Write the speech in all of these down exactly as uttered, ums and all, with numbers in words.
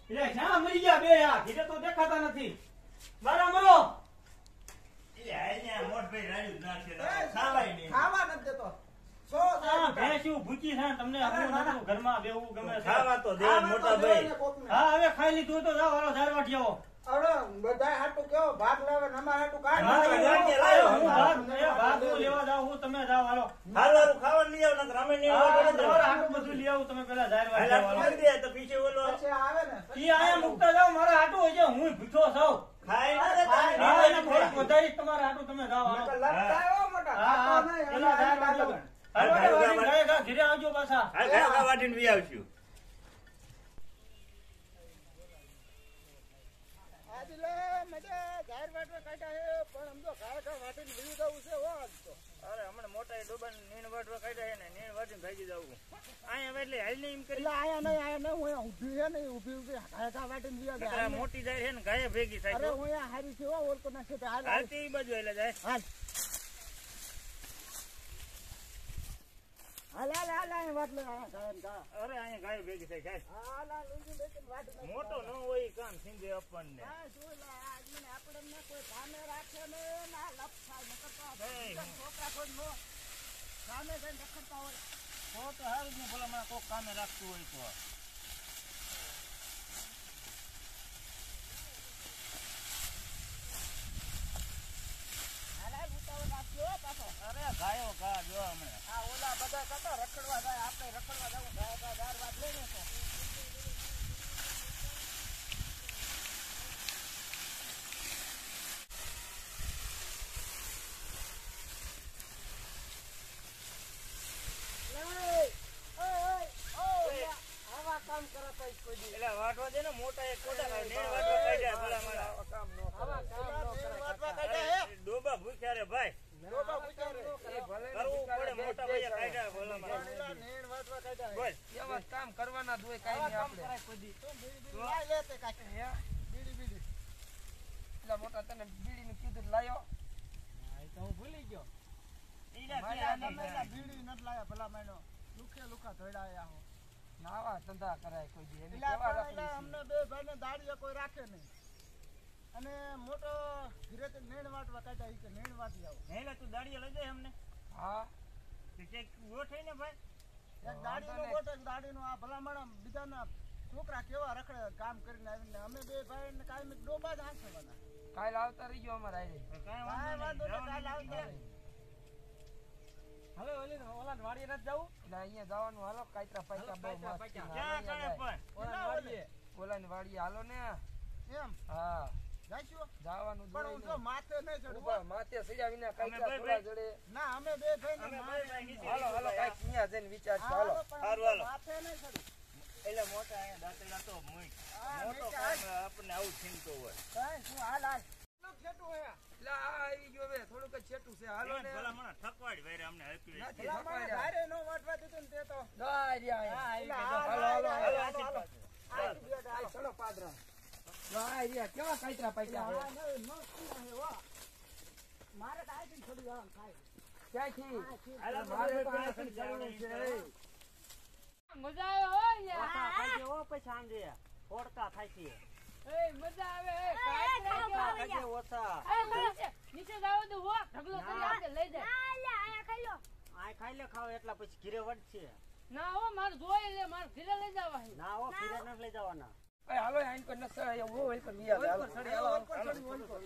એટલે ક્યાં મરી ગયા બે આ ઘીરે તો દેખાતા નથી મારા મરો એટલે આયા મોટભાઈ રાડ્યું નાખે ખાવાય નહીં ખાવા નથી દેતો સો આ ભેંસ્યું ભૂકી છે તમને હું નતું ઘરમાં બેવું ગમે ખાવા તો દે મોટા ભાઈ હા હવે ખાઈ લીધું તો જાવ હાલો ધાર વાટિયાઓ અરે બધાય હાટું કેવો ભાગ લેવે નમા હાટું કાઢ હું ભાગ ભાગ હું લેવા જાવ હું તમે જાવ હાલો હારું ખાવા લઈ આવ ને રામે ને તમારા હાટું બધું લઈ આવું તમે પેલા ધાર વાટિયાઓ હાલ દે તો પીછે ઓલો પછી આવે ને ઈ આયા મુકતા જાવ મારા હાટું હોય છે હું ભૂખ્યો છું ખાઈ હા એને થોડુંક વધારી તમારા હાટું તમે જાવ હાલો લપતા આવ્યો મોટા હા હા ખાતો નહીં, પેલા ધાર વાટિયાઓ હાલો વાટી ગાય ઘરે આવજો પાછા હાલ ખાવા વાટીને બી આવશું આદિલે મજા ઝાડ વાટવા કાઢ્યા હે પણ આમ તો ઘા ઘા વાટીને વીવી દઉં છે હો આજ તો અરે હમણાં મોટા ડોબા નીણ વાટવા કાઢ્યા છે ને નીણ વાટીને ભાગી જવું આયા એટલે હાલ ને એમ કરી એટલે આયા નહીં આયા નહીં હું અહીંયા ઊભી હે ને ઊભી ઊભી ઘા ઘા વાટીને વીવા આ મોટી જાય છે ને ગાય ભેગી થાય અરે હું અહીંયા હારી છે હો ઓળકો નાખે તો હાલ હાલતી ઈ બાજુ એટલે જાય હાલ હાલ હાલ હાલ અહીંયા વાટ લે આયા ઘા ઘા અરે અહીંયા ગાય ભેગી થાય ગાય હાલ હાલ ઊંધી બેસીને વાટ નાખ. મોટો ન હોય ઈ કામ સિંધે આપણને હા, જોઈ લે, આજને આપણને કોઈ સામે રાખે ને ના લપસા નકર તો આ નહીં. બીજા છોકરા કોઈ નો સામે જઈને રખડતા હોય. તો તો હારું જ ને ભલા મને કોક કામે રાખતું હોય તો હાલ હાલ ઉતાવળ રાખજો હો પાછો. અરે ગાયો ગા જો હમણાં આ ઓલા બધા કતા રખડવા જાય આપણે રખડવા જવું ગાય ગા ચાર વાત લઈને તો એટલે વાટવા દે ને મોટા એક કોડા કાઢે નેણ વાટવા કાઢ્યા ભલા મારા ડોબા ભૂખ્યા રે ભાઈ કરવું પડે મોટા ભાઈ કાઢ્યા ભલા મારા બોલ એવા કામ કરવાના દોય કાઈ નહીં આપણે એટલા મોટા તને બીડી નું કીધું લાયો તો હું ભૂલી ગયો ઈલા બીડી નત લાયા ભલા માનો લુખે લુખા ધોડાયા હો નાવા ધંધા કરાય કોઈ દી એને એટલે કેવા આપણે રાખી અમને બે ભાઈને દાડીએ કોઈ રાખે નહીં અને મોટો ધીરેથી નેણ વાટવા કાઢ્યા ઈ કે નેણ વાટી આવો હેલે તું દાડીએ લઈ જાય અમને હા તે કે ગોઠઈ ને ભાઈ એક દાડીનો ગોટ એક દાડીનો આ ભલામણ બીજાના છોકરા કેવા રખડે કામ કરીને આવીને અમે બે ભાઈ ને કાયમ ડોબા જ હાંસવાના કાલ આવતા રહી ગયો અમારે આઈ કાઈ કાંઈ વાંધો વાંધો નહીં નહીં, કાલ આવજે. હવે ઓલી ઓલા વાડીએ નથી જાવું એટલે અહીંયા જવાનું હાલો કાઈતરા પાઈકા બહુ મસ્ત છે. ક્યાં કરે પણ ઓલા વાડીએ ઓલાની વાડીએ હાલો ને એમ હા જાઈશું જવાનું પણ હું જો માથે નહીં ચડું ઉભા માથે સજા વિના કાઈતરા અમે થોડા બે- જડે ના અમે બે ભાઈ અમે ને બે ભાઈ નીચે હાલો હાલો કાઈક અહીંયા જઈને વિચાર છે, હાલો હારું, હાલો. માથે નહીં ચડું એટલે મોટા અહીંયા દાંતેડા તો મોય હા, મોટો નીચે કામ આપણને આવું ચિંતો હોય કાંઈ શું હાલ હાલ કેટલું ખેટું હે એટલે આ આવી ગયો હવે થોડુંક જ છેટું છે હાલો ને ભલા મને ઠકવાડી વાયરે અમને હકવી નથી ભલા મને થપાડ્યા. ભારે નો વાટવા દીધું ને તે તો દાર્યા હા, અહીંયા. આવી હાલો, હાલો, હાલો, હાલો, હાલો, હાલો, હાલો. હાલો. આ બે આ ચલો પાદરા દાર્યા કેવા કાઈતરા પાઈકા છે? હા, નહીં, ન શું હે, હો. મારે તો આથી થોડી વાર થાય ક્યાંથી હાલો, મારે તો પેલા આથી જવાનું ચડવું છે. છે. મજા આવે હો યાર ઓછા થાય છે હો પછી સાંજે ઓળકા થાય છે એ મજા આવે એ કાંઈ થાય છે ઓછા એ નીચે નીચે જાવ તો હો ઢગલો કરી આપે લઈ જાય આ ખાઈ લે ખાવ એટલા પછી ઘીરે વળશે ના હો માર જોઈ લે માર ઘરે લઈ જવા હે ના હો ઘીરે નથી લઈ જવાના એ હાલો આઈન પર નસર આયો વો વેલ પર મિયા હાલો ચડી, હાલો, હાલો, ચડી, હાલો.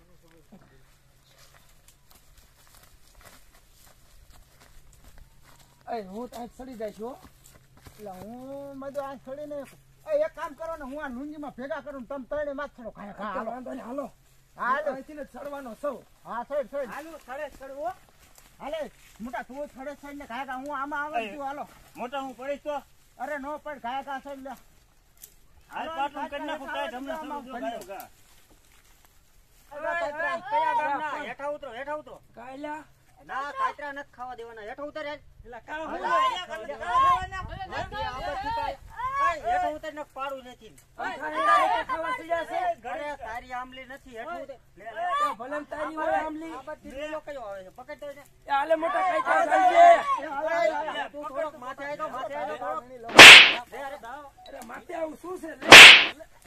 એ હું તો આજ સડી જાય છું એટલે હું મજો આ છોડીને એ એક કામ કરો ને હું આ લુંગીમાં ભેગા કરું ને તમે ત્રણે માં જ છોડો ખાય ખા હાલો વાંધો નહીં હાલો હાલો અહીંથી ને ચડવાનો સૌ હા સાઈડ સાઈડ હાલું થડે ચડવો હાલે મોટા તું છડે સાઈડ ને ખાય ખા હું આમાં આવે છું હાલો મોટા હું પડીશ તો અરે નો પડ ખાય ખા સાઈડ લે હાલ પાટલું કરી નાખું ટાઈટ હમણાં આમાં સમજો ભરી ગાયો દો. કયા ગામના હેઠા ઉતરો હેઠા ઉતરો કાયલા ના કાતરા નથી ખાવા દેવાના હેઠા ઉતર હેઠ. એટલે કામ હાલો, હું અહીંયા હાલો, કરી દે. નથી આપણે ઠીકાય. હેઠા ઉતર ને પાડું નથી ખાવા સીધા છે ઘરે તારી આમલી નથી હેઠા ઉતર લે, લે. એ ભલન તારી હોય આમલી આ બધી લીલો કયો આવે છે પકડ તો એને. એ હાલે મોટા કાઈતરા ચાલજે તું થોડોક માથે આવી જાઓ, માથે આવી જાઓ થોડોક. લે, અરે દાવ. અરે માથે આવું શું છે લે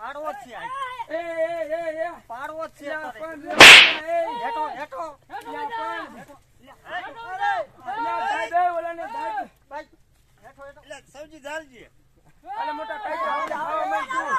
પાડવો જ છે આ. એ એ એ એ પાડવો જ છે લ્યા તારે. પણ રે, એ હેઠો હેઠો લ્યા પણ લ્યા દાઈ દે ઓલાને દાઈ ભાઈ હેઠો હેઠો એટલે સૌજી જાલજી અલે મોટા કાકા ખાવા માંડ્યું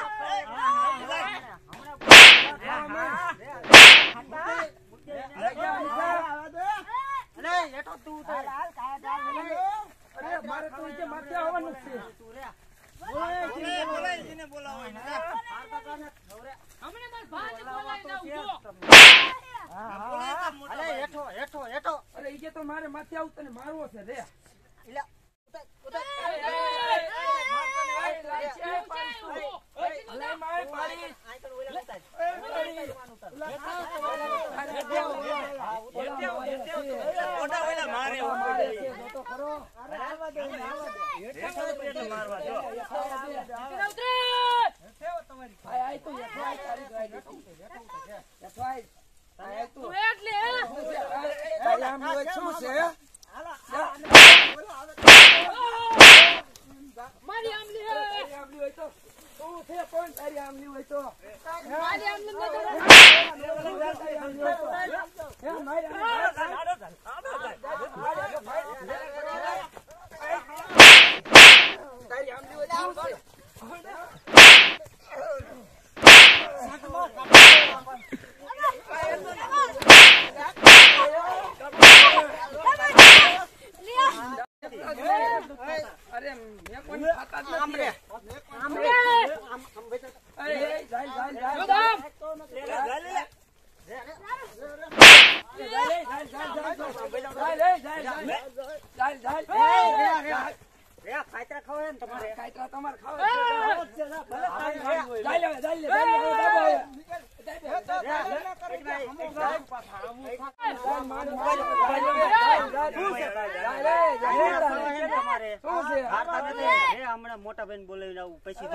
અરે હેઠો તું ઉતાર. અરે મારે તો જે માથે આવવાનું જ છે તું રે બોલાય બોલાય જેને બોલાવો એને જા. હમણાં મારા ભાઈને બોલાવીને આવું, જો. આ બોલાય તો મોટા અરે ભાઈ. હેઠો હેઠો હેઠો અરે ઈ કે તો મારે માથે આવું તને મારવો છે રે ઇલા ઉતાર ઉતાર. મોટા ઓલા મારે મારે છે તો ખરો હેઠો તો પેટે મારવા જો. ઉતરે, ઉતરે. આય આય તો યથો આય તારી ગાડી યથો આય આય તું તું એટલે, હે? શું છે તારી આમ હોય શું છે મારી આમલી, હે? તારી આમલી હોય તો શું છે પણ તારી આમલી હોય તો મારી આમલી ન કરે. તારી આમલી હોય તો હે મારી આમલી તારી આમલી હોય તો શું છે અરે મેં કોઈ ખાતા જ નથી અરે એ જાય જાય જાય જો દામ. રે ખાતરા ખવાય ને તમારે. કાયતરા તમારે ખાવા છે જાય લે જાય લે જાય લે દાબો હમણાં મોટા બેન બોલાવીને આવું પછી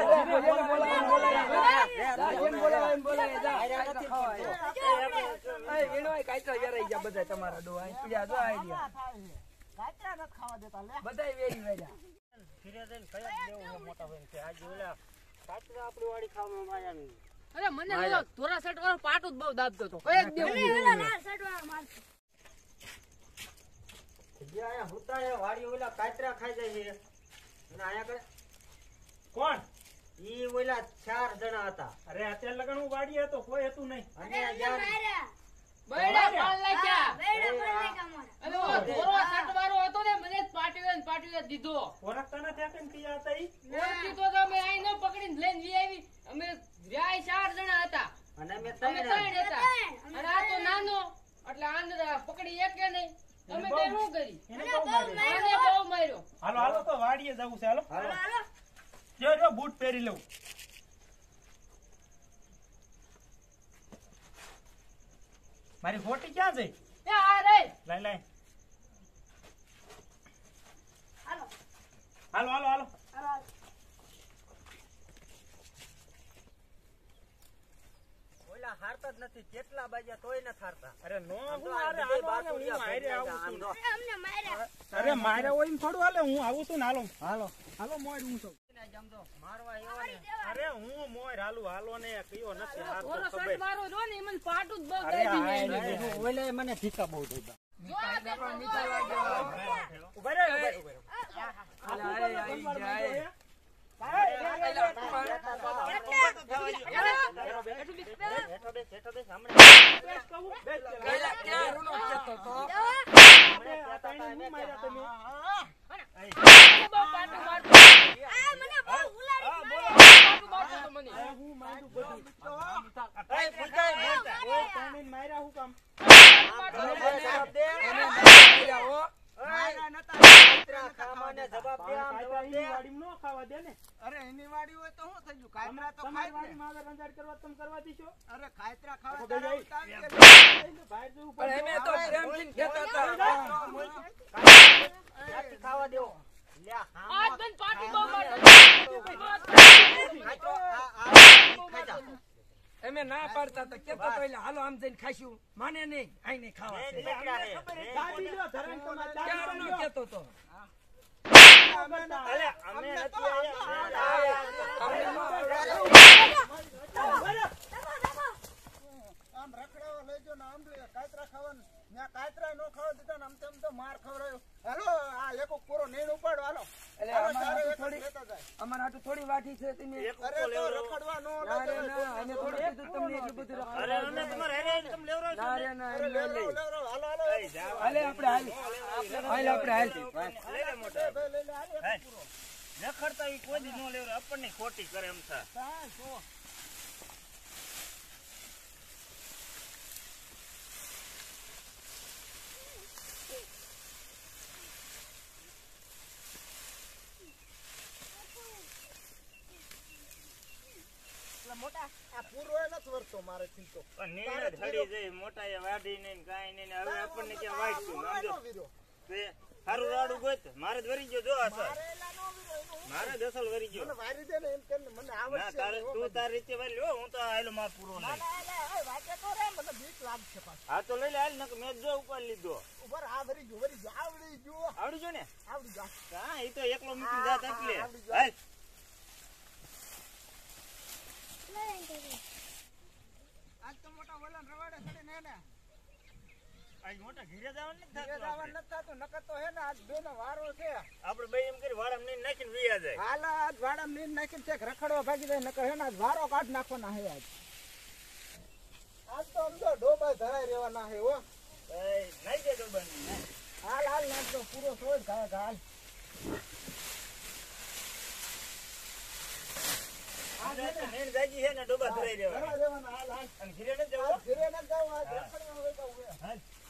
બધા તમારા ડોહા પીડ્યા જો આઈડિયા બધા વેરી વેર્યા ફિરે જઈને કયા જ દેવું છે મોટા બેન કે આજે ઓલા કાચરા આપણી વાડી ખાવામાં માયા નહીં. અરે મને પેલો ધોરા શર્ટ વાળો પાટો જ બહુ દાબતો હતો. કઈ જ દેવું નહીં. જે આયા હુતા એ વાડી ઓલા કાચરા ખાઈ જાય છે અને આયા કરે કોણ? ઈ ઓલા ચાર જણા હતા અરે અત્યારે લગન હું વાડી હતો કોઈ હતું નહીં. અને યાર બૈડા પાલ નાખ્યા. અને ઓલો ધોરા શર્ટ વાળો હતો ને, મને જ પાટીએ ને પાટીએ જ દીધો. ઓળખતા નથી આ કેમ કયા હતા ઈ? ઓળખી તો અમે અહીં ન પકડીને લઈને લઈ આવી. અમે રહ્યા ચાર જણા હતા. અને અમે અમે ત્રણ ત્રણ હતા. અને આ તો નાનો, એટલે આને પકડી એકે નહીં. અમે બે શું કરી? એને બહુ માર્યો. આને બહુ માર્યો. હાલો હાલો તો વાડીએ જવું છે હાલો. હાલો. જો જો બૂટ પહેરી લઉં. મારી ફોટી ક્યાં જઈ? એ આ રે. લાઈ લાઈ. હાલો હાલો હાલો. ઓલા હારતા જ નથી કેટલા બાજ્યા તોય ન હારતા. અરે નો આમ તો હું આ અરે બીજે હાલો હાલો, બારસો હું હારે આવું આમ છું. તો. અરે મારે હોય એમ થોડું હાલે, હું આવું છું ને હાલો. હાલો હાલો મોય હું છું. આમ તો મારવા આવ્યો ને અરે હું મોય હાલું હાલો ને કયો નથી હાર ધોરો તો શર્ટ ખબર. મારો જો ને, એ મને પાટું જ બહુ અરે દાબી આ નાખ્યું. એને કીધું. ઓલે મને ધીકા બહુ દીધા. જો આ બે તો મીઠા લાગ્યા ઉભા રહે, ઉભા રહે, ઉભા રહે. અલા આય આઈ જાય હેઠો બેસ, હેઠો બેસ, હમણાં બેસ, પેલા ક્યાં નો કેતો તો હમણાં આ તાઈને હું માર્યા તમે? બહુ પાટું મારતો. પાટું મારતો હતો મને. આ હું માર્યું બધું. આ તાઈ પૂછાય બોલતા. ઓય તાઈને માર્યા હું કામ? પાટું મારતો હતો. જવાબ દે. એને માર્યા હો માર્યા નતા. કાતરા ખાવાને જવાબ દે. આમ કાંઈ જવાબ તાઈ દે. એની વાડીમાં નો ખાવા દે ને. અરે એની વાડી હોય તો શું થઈ ગયું? કાતરા તો તમારી ખાય જ ને. વાડીમાં આવે રંજાડ કરવા તમે કરવા દીશો? અરે કાતરા ખાવા તો તારા ભાઈ, ઉતાર કે બહાર જવું પણ પડે. એમે તો પ્રેમથી કહેતા હતા જાતિ ખાવા દેવો. લ્યા, આજ આમાં મને પાટું બહુ મારતો. ખાજો. આ આ ખાઈ જા. એમે ના પાડતા હતા કેતો તો એટલે હાલો આમ જઈને ખાઈશું માને નહીં આઈ નહીં ખાવા છે એટલે અમને ખબર હે. દાદી લ્યો, ધરાઈને તમારે દાદી ક્યાં નો લ્યો. કેતો તો અલે, અમે નથી આયા. અમને નો તમારા હાટુ થોડી વાટી છે તમે એક અરે ઉકો તો લેવરો. રખડવા નો ના રે ના અમે થોડું કીધું તમને એટલું બધું અરે રખડવા અમે તમારે હેરે હેરે તમે લેવરો છો ના ને? રે ના અરે એમ ના લેવરો લઈ લેવરો હાલો હાલો એ જાવ. હાલે આપણે હાલ હાલ આપણે હાલ લઈ લે મોટા. બે લઈ લે હાલે હાલ. રખડતા ઈ કોઈ દી નો લેવરો આપણને ખોટી કરે એમ થા. હા જો એટલે મોટા આ પૂરો એ નથી વરતો મારે ચિંતો પણ નીણ જ હળી જાય મોટા એ વાઢી ને કાઈ ને હવે આપણને ક્યાં વાઈટશું સમજો. વિરો તે હારું રાડું ગોત મારે જ વરી ગયો જો આ સર. મારે એલા નો વિરો એનો મારે જ અસલ વરી ગયો. મને વારી દે ને એમ કરીને મને ના આવડશે તારે નહીં, હો તું બધું. તારી રીતે વારી લ્યો હું તો આયલો માં પૂરો ના નહીં. ના એલા એ વાતે તો રે મને બીક લાગશે પાછું હા તો લઈ લે હાલ નકર મેં જ જો ઉપર લીધો. ઉપર આ વરી ગયો વરી ગયો આવડી ગયો આવડી ગયો ને? આવડી ગયો હા ઈ તો એકલો મૂકીને જાત એટલે. હા, આવડી ગયો. હાલ. આજ તો મોટા વલણ રવાડે ચડી ને ને આજ મોટા ઘીરે જવાનું નથી ઘરે થતું જવાનું આપણે. નથી થતું નકર તો હે ને આજ બે નો વારો છે આપણે બે એમ કરી વાળામાં નહીં નાખીને વિયા જાય. હાલ આજ વાડા નીંદ નાખીને છેક રખડવા ભાગી જાય નકર હે ને આજ વારો કાઢ નાખવાના હે આજ આજ તો સમજો ડોબા ધરાઈ રહેવાના હે હો એ નાઈ દે ડોબાની, નાઈ. હાલ હાલ નાખજો પૂરો સોય ઘા ઘાલ આ તો નીણ જાગી છે ને ડોબા ધરાઈ રહેવાના. ધરાઈ રહેવાના હાલ હાલ અને ઘીરે નથી આજ જવું. ઘરે ન જાવ આજ હા. રખડવા હોય તો હોય હાલ.